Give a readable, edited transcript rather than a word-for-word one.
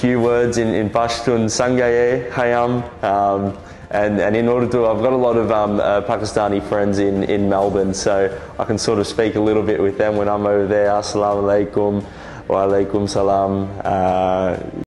few words in Pashtun, Sangaye, Hayam, and in order to, I've got a lot of Pakistani friends in Melbourne, so I can sort of speak a little bit with them when I'm over there. Assalamu alaikum, wa alaikum salam.